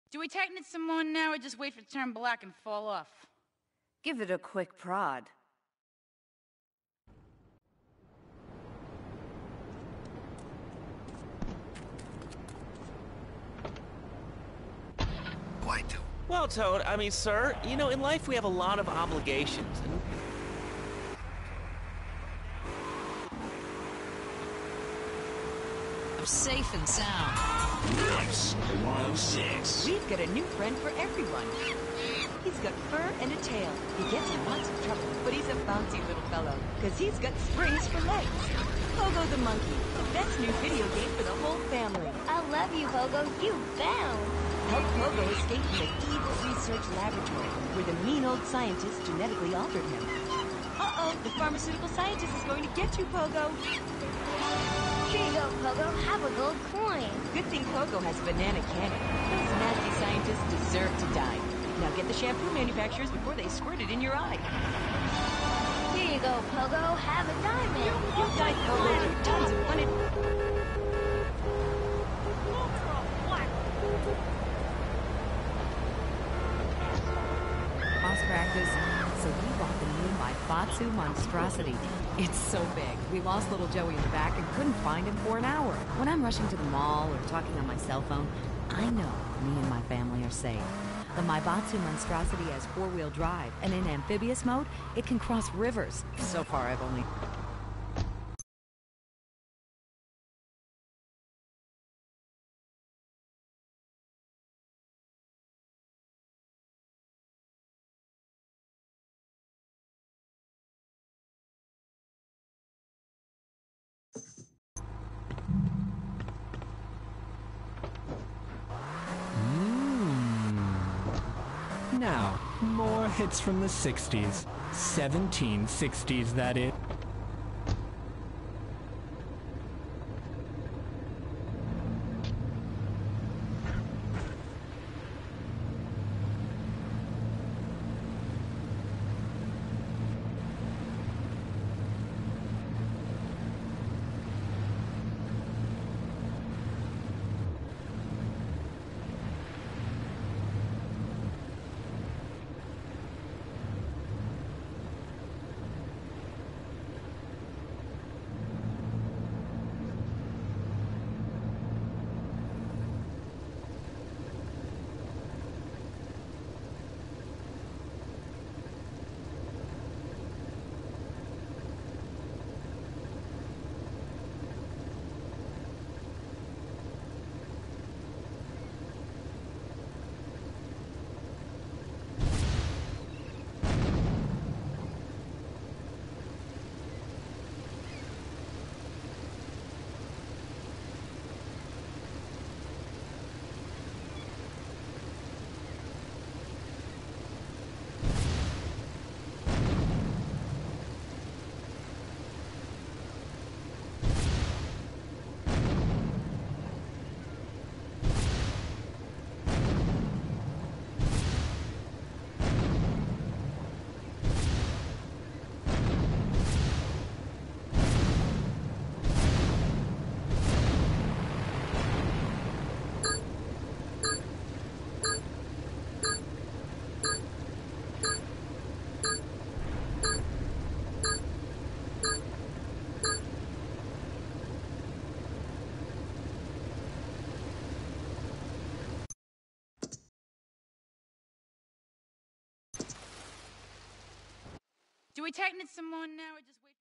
Do we tighten it some more now, or just wait for it to turn black and fall off? Give it a quick prod. Well, Toad, I mean, sir, you know, in life we have a lot of obligations, and... Safe and sound. Nice. 106. We've got a new friend for everyone. He's got fur and a tail. He gets in lots of trouble, but he's a bouncy little fellow, because he's got springs for legs. Pogo the Monkey, the best new video game for the whole family. I love you, Pogo. You bound. Help Pogo escape from the evil research laboratory, where the mean old scientist genetically altered him. Uh-oh, the pharmaceutical scientist is going to get you, Pogo. Here you go, Pogo. Have a gold coin. Good thing Pogo has a banana cannon. Those nasty scientists deserve to die. Now get the shampoo manufacturers before they squirt it in your eye. Here you go, Pogo. Have a diamond. You guys Pogos are tons of fun. Boss practice. So we bought the new Maibatsu monstrosity. It's so big. We lost little Joey in the back and couldn't find him for an hour. When I'm rushing to the mall or talking on my cell phone, I know me and my family are safe. The Maibatsu monstrosity has four-wheel drive, and in amphibious mode, it can cross rivers. So far, I've only... Now, more hits from the 60s. 1760s, that is. Do we tighten it some more now, or just wait?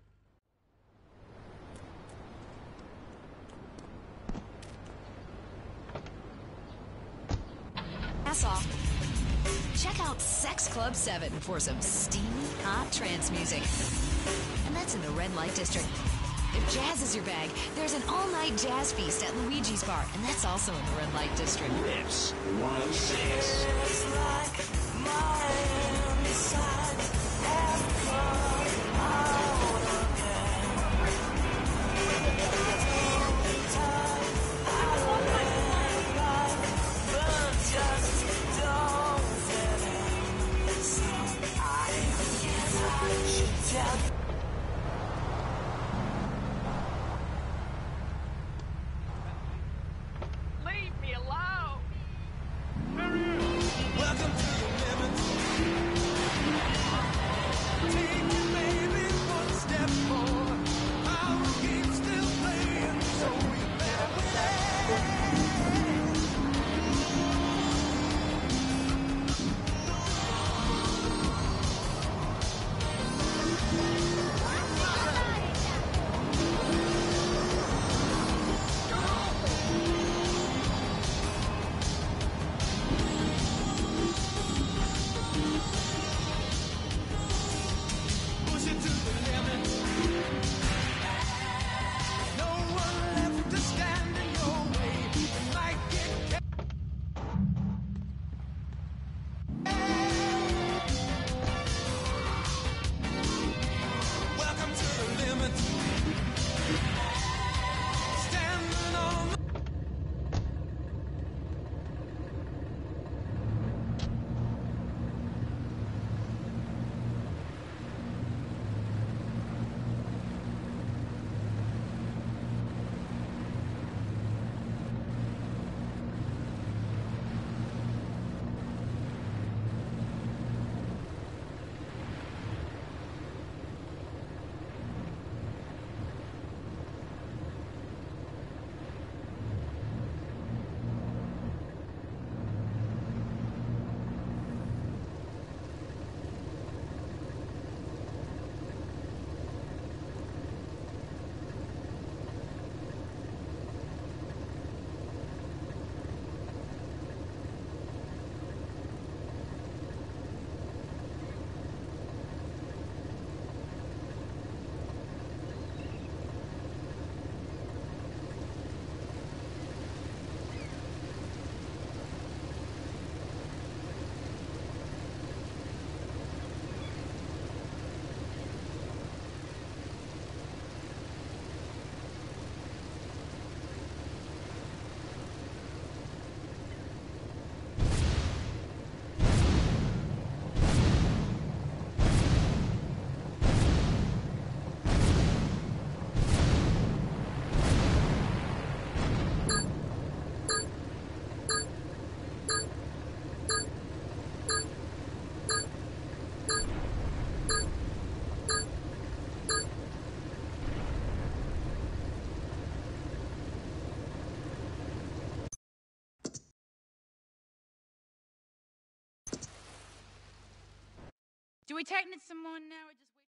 Pass off. Check out Sex Club 7 for some steamy, hot trance music. And that's in the Red Light District. If jazz is your bag, there's an all-night jazz feast at Luigi's Bar, and that's also in the Red Light District. Lips 106. Do we tighten it some more now or just wait?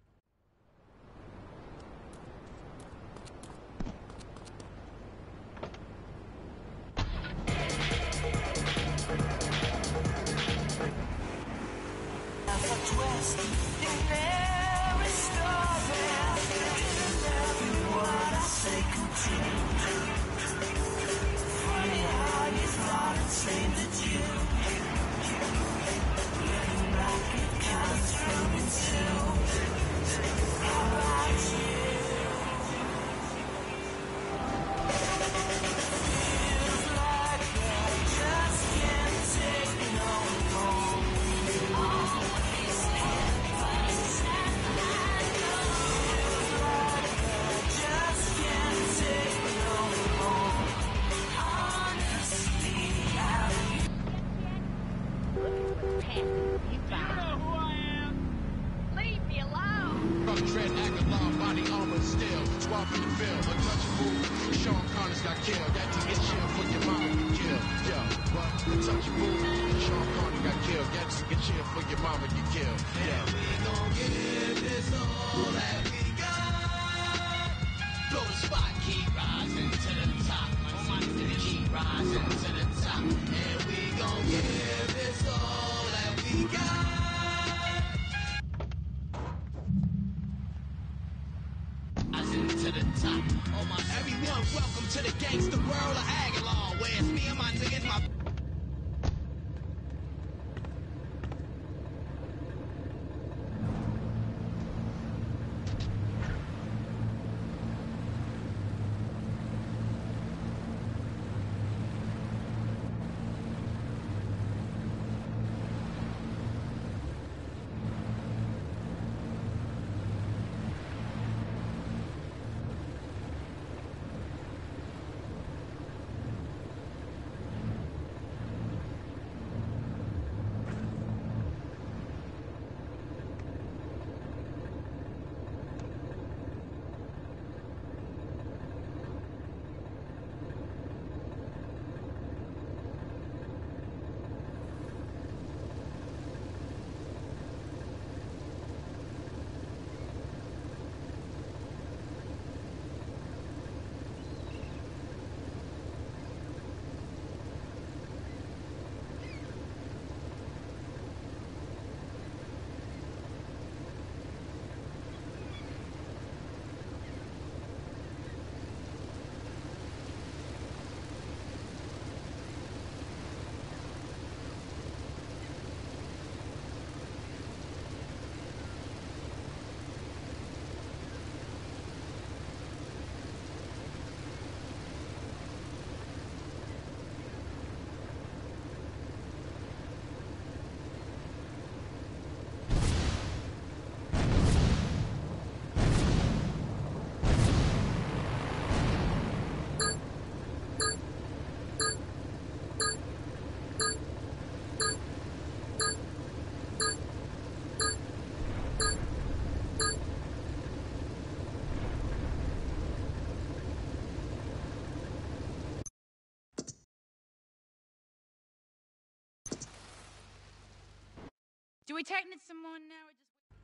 Do we tighten it some more now or just wait?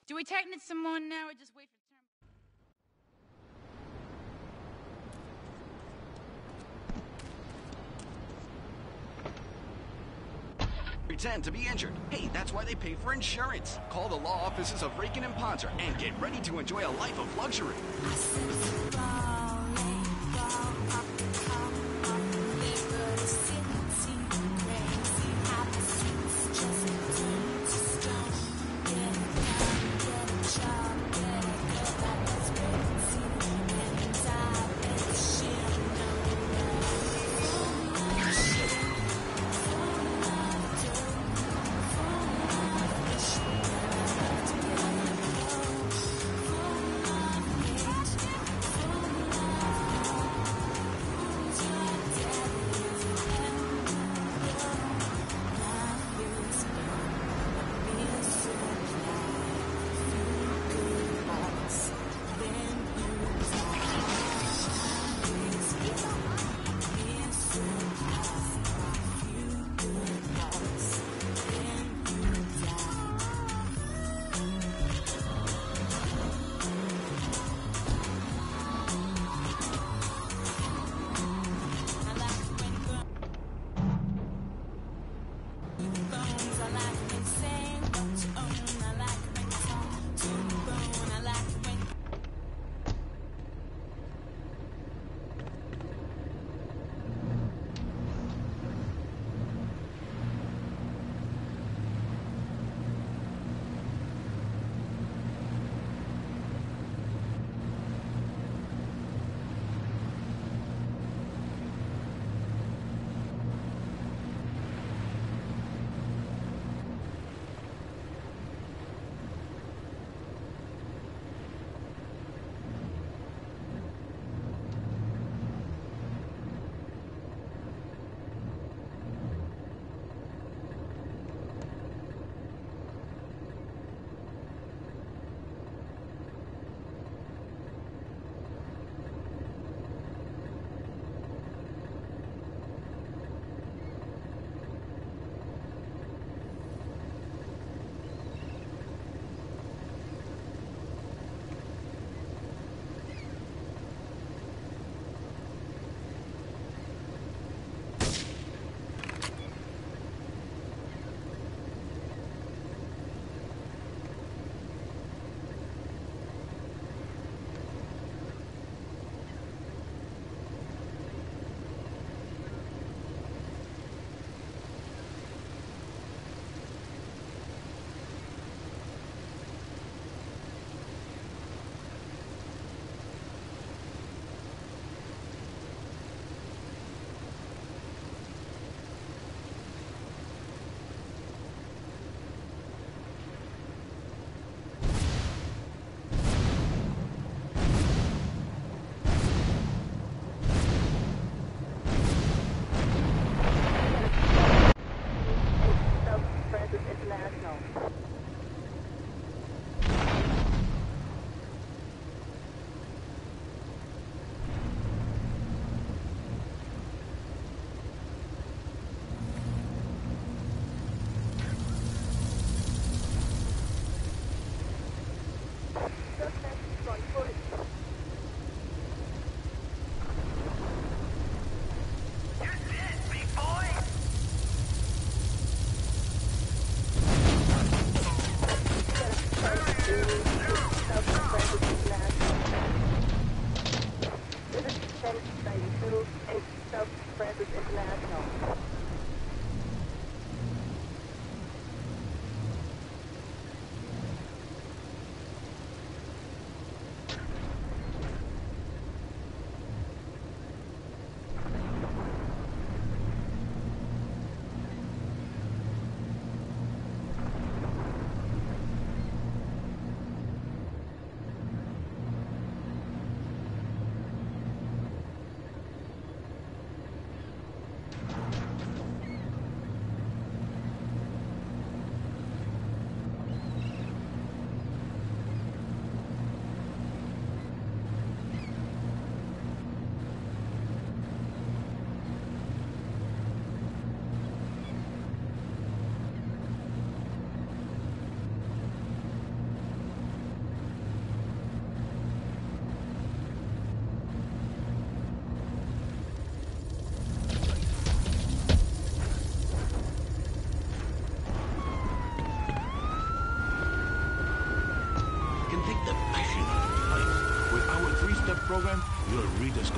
Do we tighten it some more now or just wait for turn? Pretend to be injured. Hey, that's why they pay for insurance. Call the law offices of Rakin and Ponter and get ready to enjoy a life of luxury.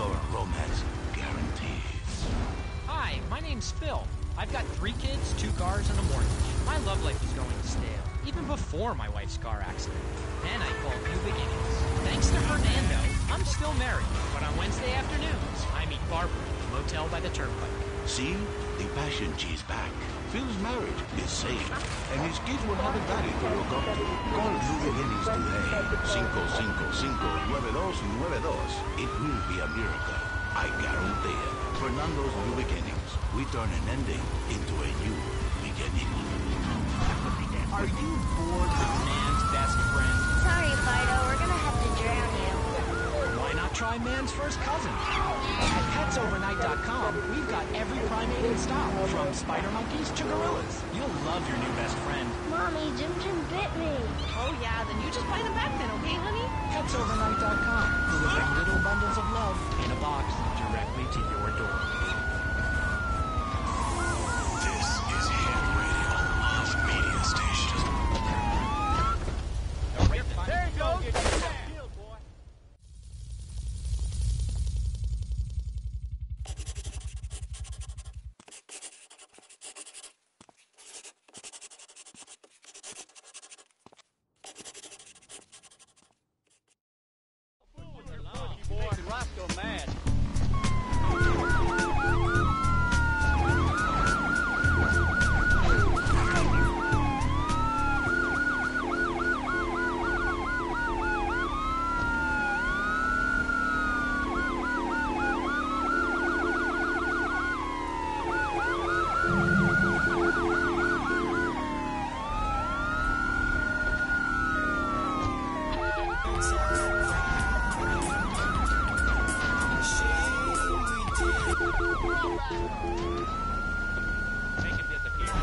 Adult romance guaranteed. Hi, my name's Phil. I've got 3 kids, 2 cars, and a mortgage. My love life was going stale, even before my wife's car accident. Then I called New Beginnings. Thanks to Fernando, I'm still married, but on Wednesday afternoons, I meet Barbara at the motel by the turnpike. See? The passion is back. Phil's marriage is safe, and his kids will have a daddy to look up to. Call New Beginnings today. 555-9292. It will be a miracle. I guarantee it. Fernando's New Beginnings. We turn an ending into a new beginning. Are you bored with man's best friend? Sorry, Fido. We're gonna have to drown you. Why not try man's first cousin? At PetsOvernight.com, we've got every primate in stock, from spider monkeys to gorillas. You'll love your new best friend. Mommy, Jim bit me. Oh, yeah, then you just buy them back then, okay, honey? PetsOvernight.com, delivering little bundles of love in a box directly to your door. This is Hit Radio, Love Media Station. There you go. Roscoe mad. Make it disappear.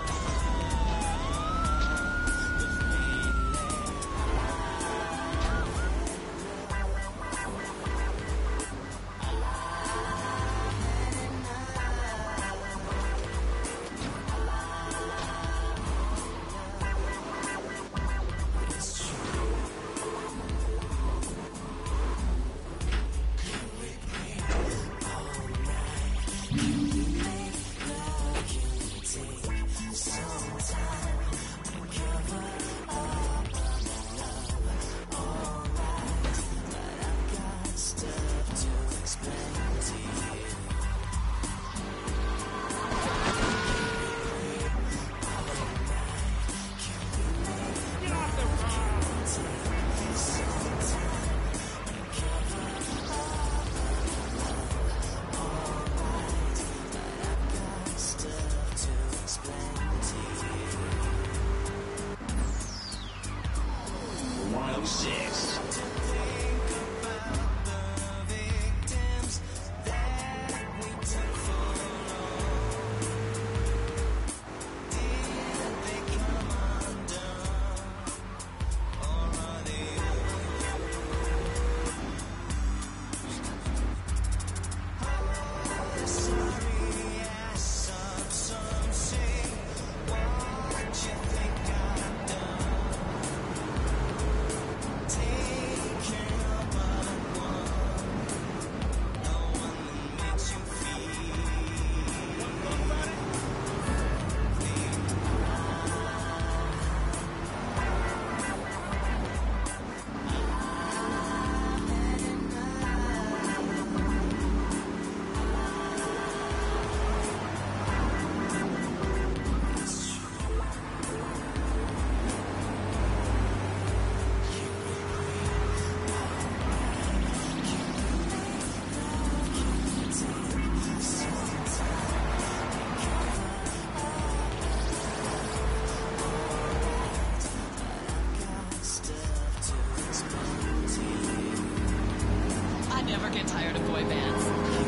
Never get tired of boy bands.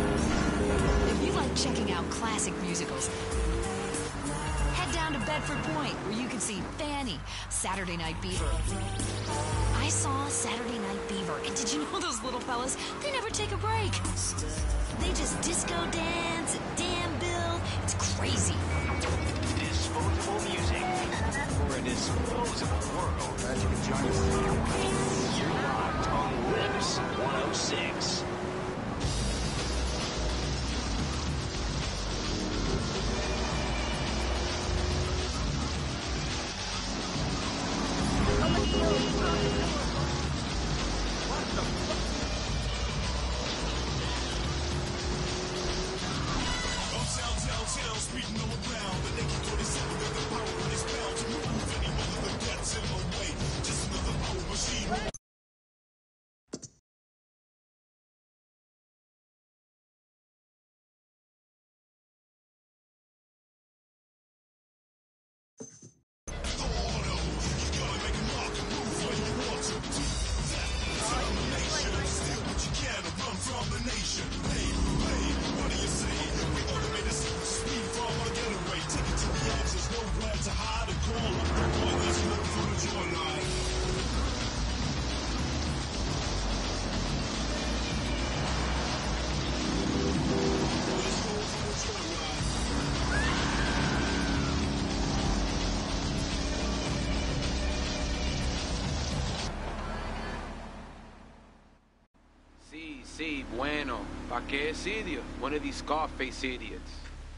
If you like checking out classic musicals, head down to Bedford Point, where you can see Fanny, Saturday Night Beaver. I saw Saturday Night Beaver, and did you know those little fellas? They never take a break. They just disco dance, damn Bill. It's crazy. Disposable music for a disposable world. Glad you can join us. You're locked on Lips 106. Bueno, ¿pa' qué es idiot? One of these Scarface idiots.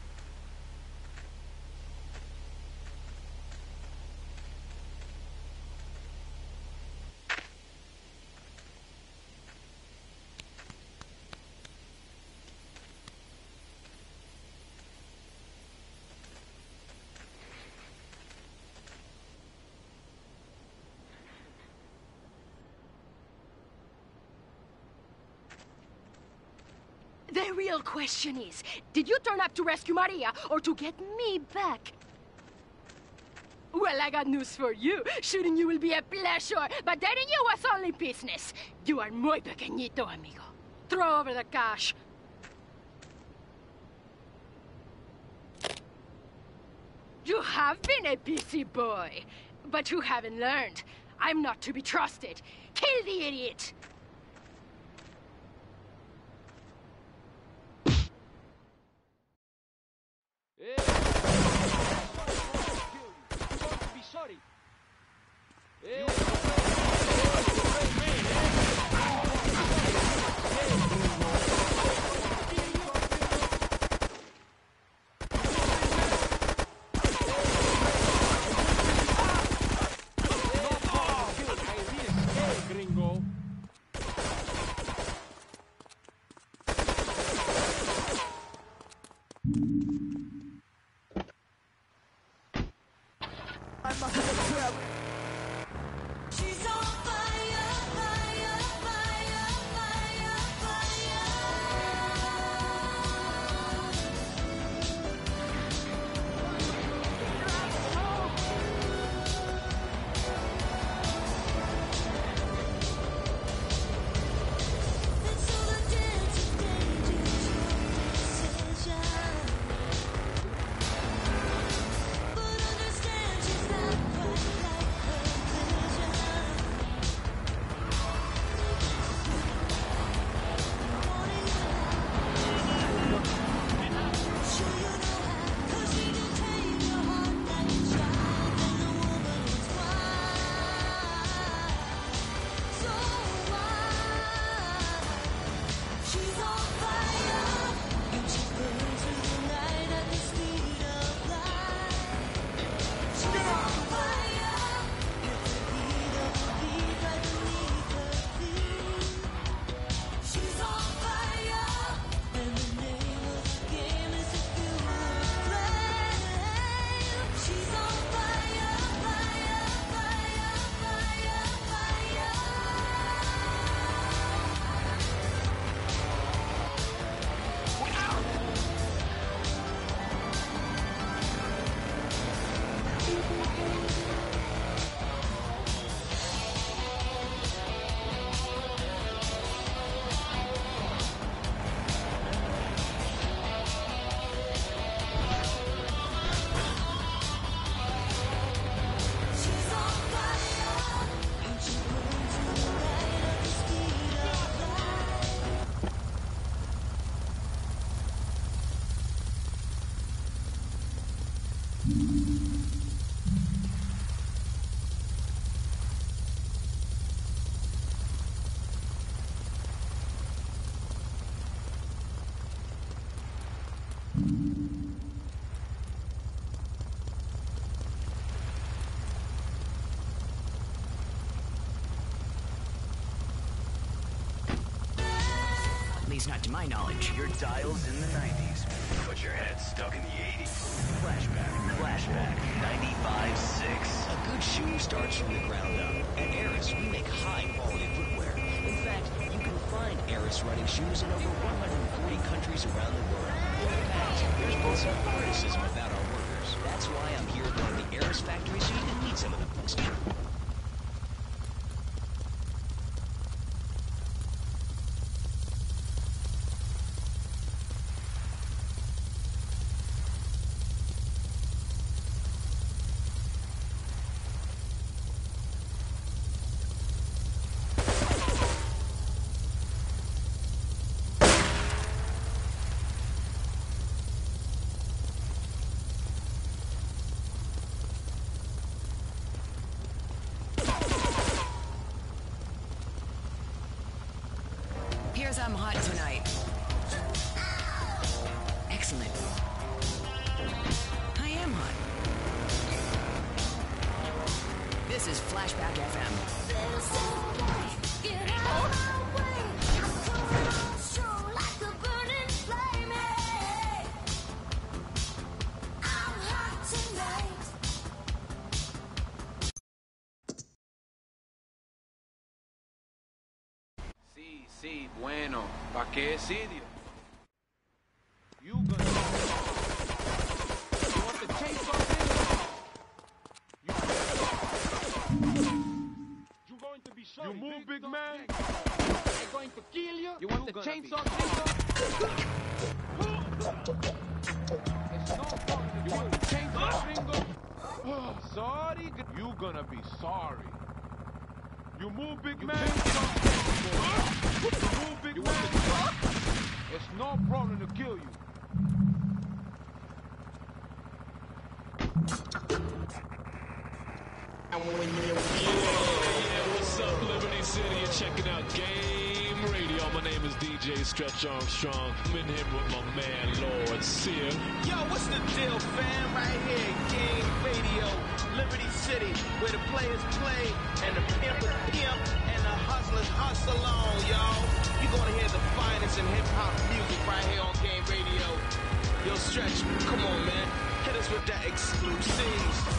The real question is, did you turn up to rescue Maria or to get me back? Well, I got news for you. Shooting you will be a pleasure, but dating you was only business. You are muy pequeñito, amigo. Throw over the cash. You have been a busy boy, but you haven't learned. I'm not to be trusted. Kill the idiot! Sorry. Gringo. She's on fire, fire, fire, fire, At least not to my knowledge. Your dial's in the 90s, but your head's stuck in the 80s. Flashback, 95.6. A good shoe starts from the ground up. At Eris, we make high-quality footwear. In fact, you can find Eris running shoes in over 140 countries around the world. In fact, there's been some criticism about our workers. That's why I'm here at one of the Eris factories so you can meet some of the folks. says I'm hot tonight. Excellent. I am hot. This is Flashback FM. Get out of my way. I'm coming on strong like a burning flame. Hey, I'm hot tonight. Sí, bueno. ¿Pa qué sitio? You gonna... You want the chainsaw thing? You going to be sorry. You move, big man. I'm going to kill you. You want the chainsaw thing? It's no fun. You want the chainsaw thing? Sorry? You gonna be sorry. You move, big man. You move, big man. It's no problem to kill you. What's up, Liberty City? You're checking out Game Radio. My name is DJ Stretch Armstrong. I'm in here with my man, Lord Sear. Yo, what's the deal, fam? Right here, Game Radio, Liberty City, where the players play and the pimpers pimp and the hustlers hustle on, y'all. You're gonna hear the finest in hip-hop music right here on Game Radio. Yo, Stretch, come on, man. Hit us with that exclusives.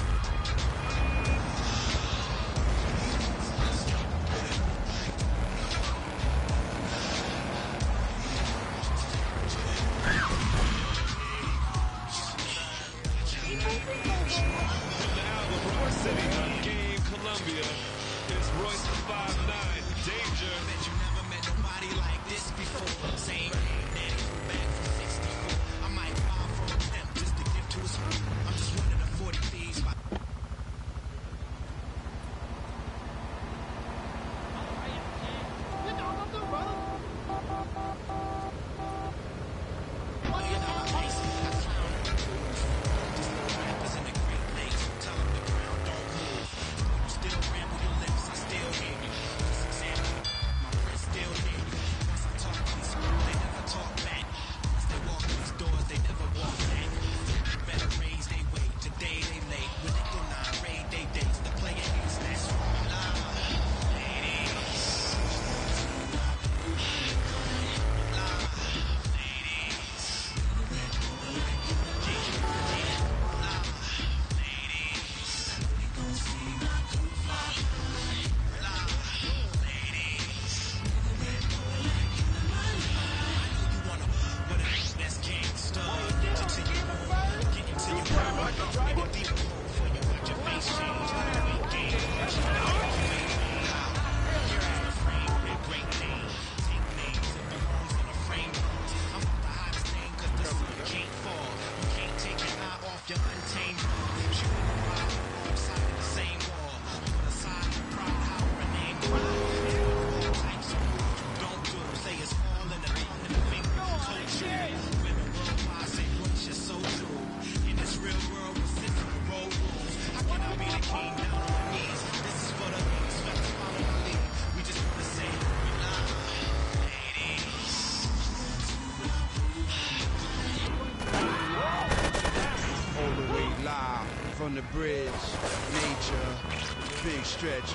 From the bridge, nature, big Stretch.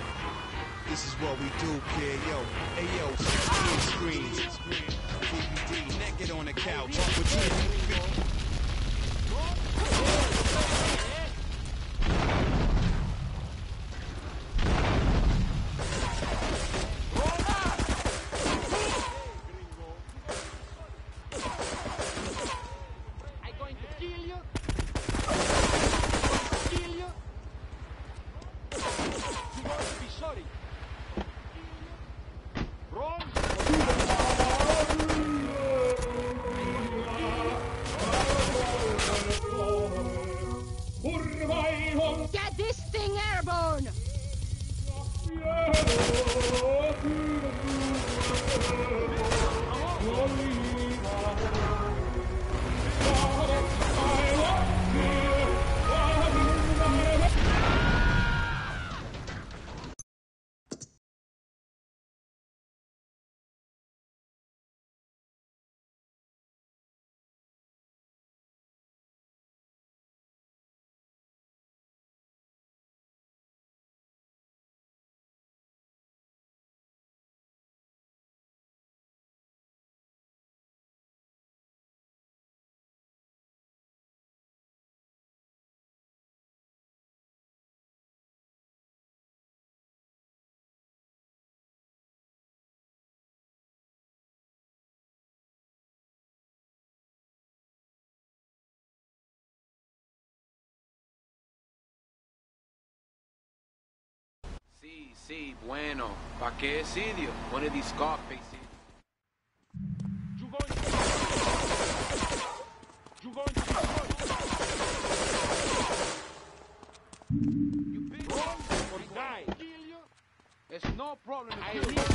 This is what we do, kid. Yo, hey yo, screens. DVD, naked on the couch with TV. Sí, bueno. ¿Pa qué sitio? One of these Scarface cities. You going to You big wrong or die. Kill you. It's no problem to kill you.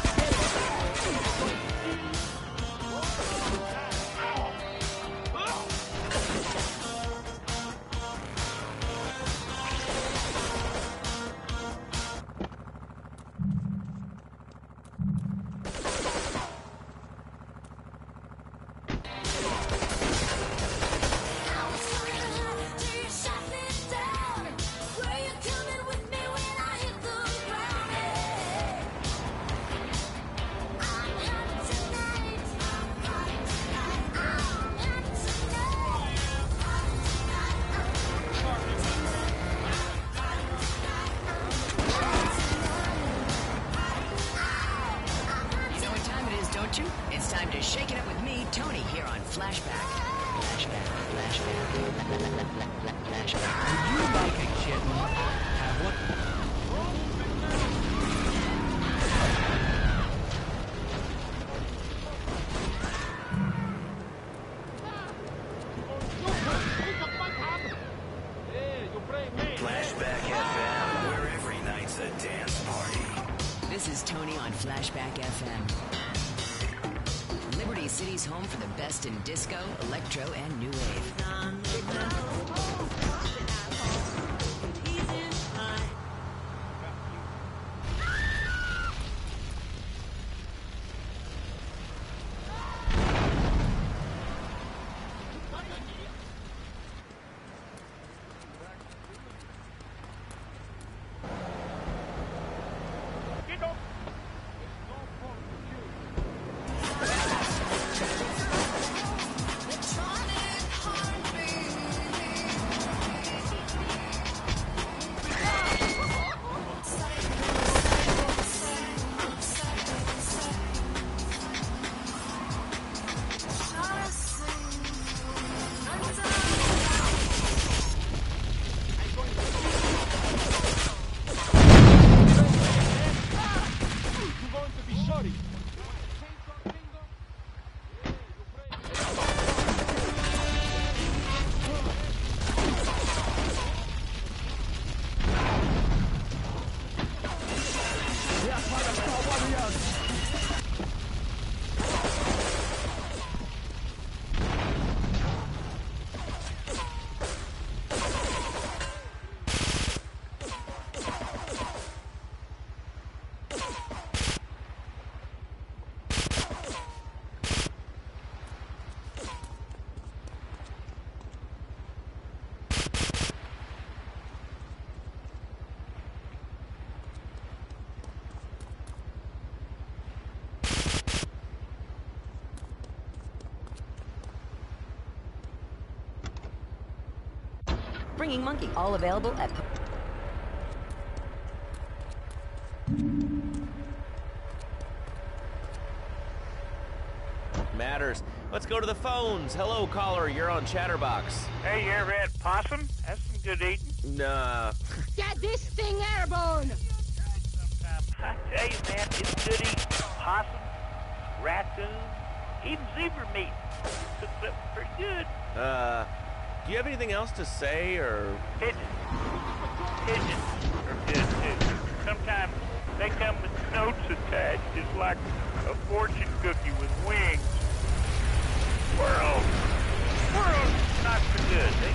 It's time to shake it up with me, Tony, here on Flashback. Flashback. Would you like a kitten? Have one? Flashback FM, where every night's a dance party. This is Tony on Flashback FM. Liberty City's home for the best in disco, electro, and new wave. Bringing Monkey, all available at... Matters. Let's go to the phones. Hello, caller. You're on Chatterbox. Hey, you ever had possum? That's some good eating. Nah. Get this thing airborne! I tell you, man, it's good eating. Possum, raccoon, even zebra meat. It's pretty good. Do you have anything else to say, or... Pigeons. Pigeons are good, too. Sometimes they come with notes attached, just like a fortune cookie with wings. Squirrels! Squirrels, not so good. They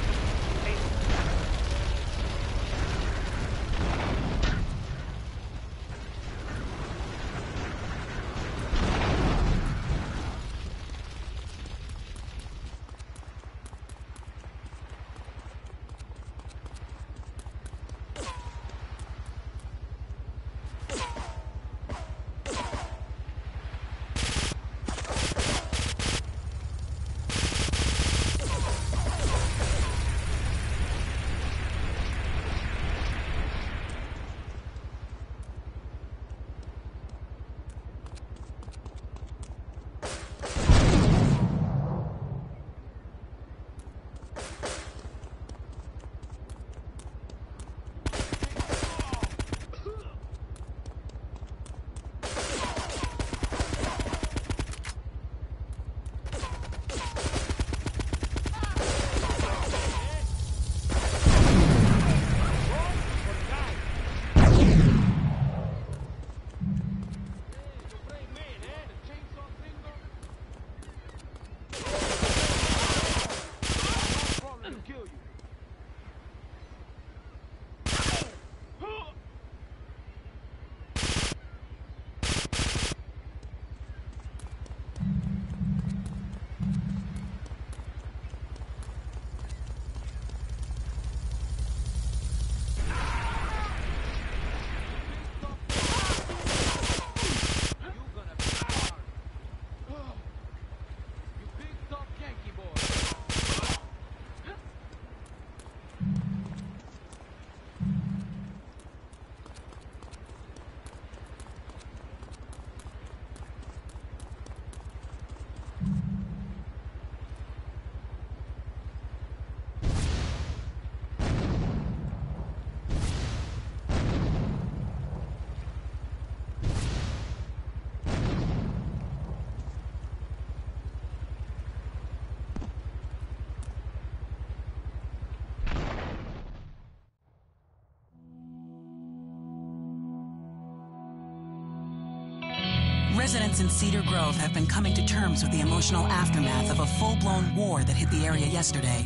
Residents in Cedar Grove have been coming to terms with the emotional aftermath of a full-blown war that hit the area yesterday.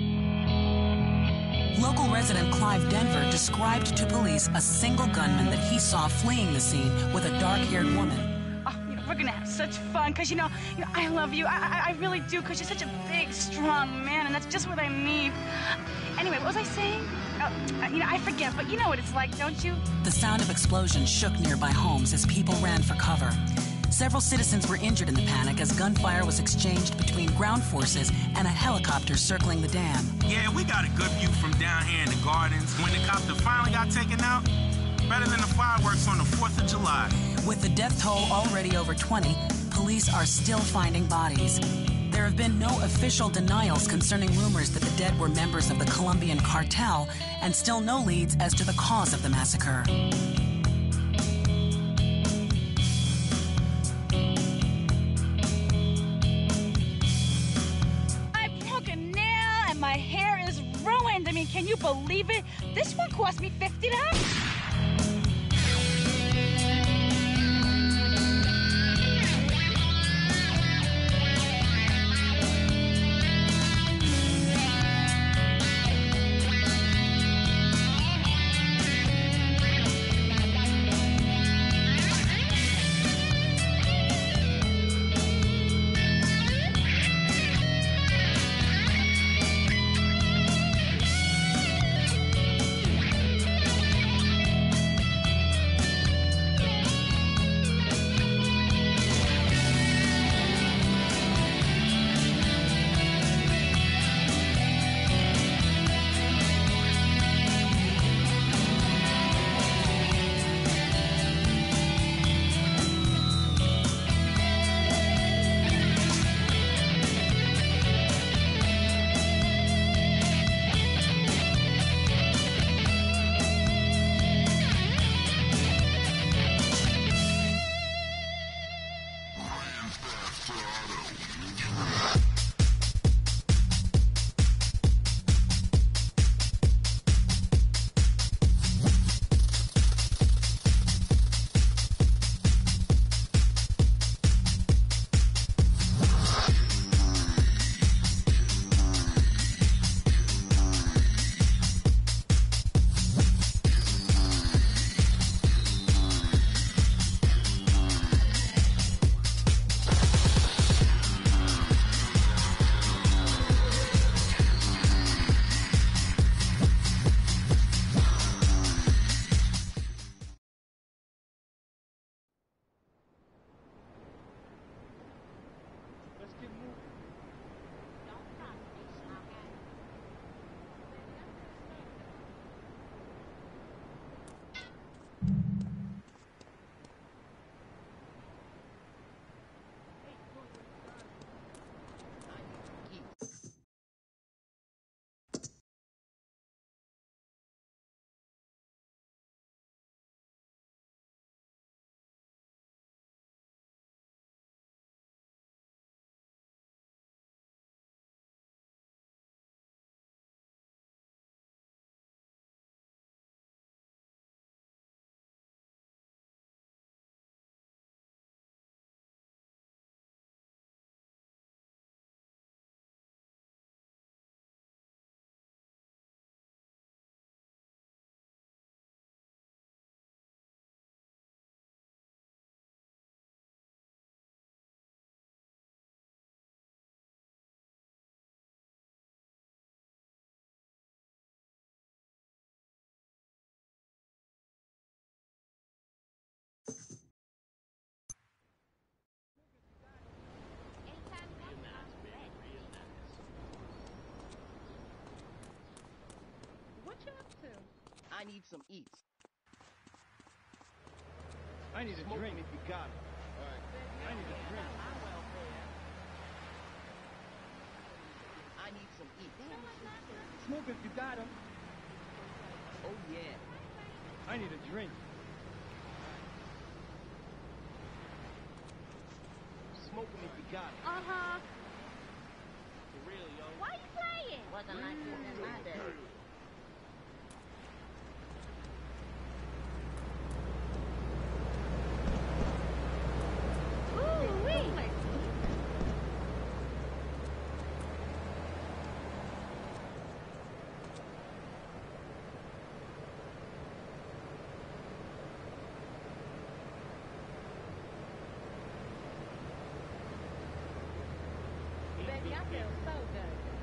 Local resident Clive Denver described to police a single gunman that he saw fleeing the scene with a dark-haired woman. Oh, we're gonna have such fun, because, you know, I love you. I really do, because you're such a big, strong man, and that's just what I need. Anyway, what was I saying? I forget, but you know what it's like, don't you? The sound of explosions shook nearby homes as people ran for cover. Several citizens were injured in the panic as gunfire was exchanged between ground forces and a helicopter circling the dam. Yeah, we got a good view from down here in the gardens. When the copter finally got taken out, better than the fireworks on the 4th of July. With the death toll already over 20, police are still finding bodies. There have been no official denials concerning rumors that the dead were members of the Colombian cartel, and still no leads as to the cause of the massacre. I broke a nail and my hair is ruined. I mean, can you believe it? This one cost me $50. I need some eats. I need a drink if you got it. All right. I need a drink. I need some eats. Smoke if you got 'em. Oh, yeah. I need a drink. Smoke 'em if you got 'em. Uh-huh. For real, yo. Why you playing? Wasn't like this in my day. feel so good.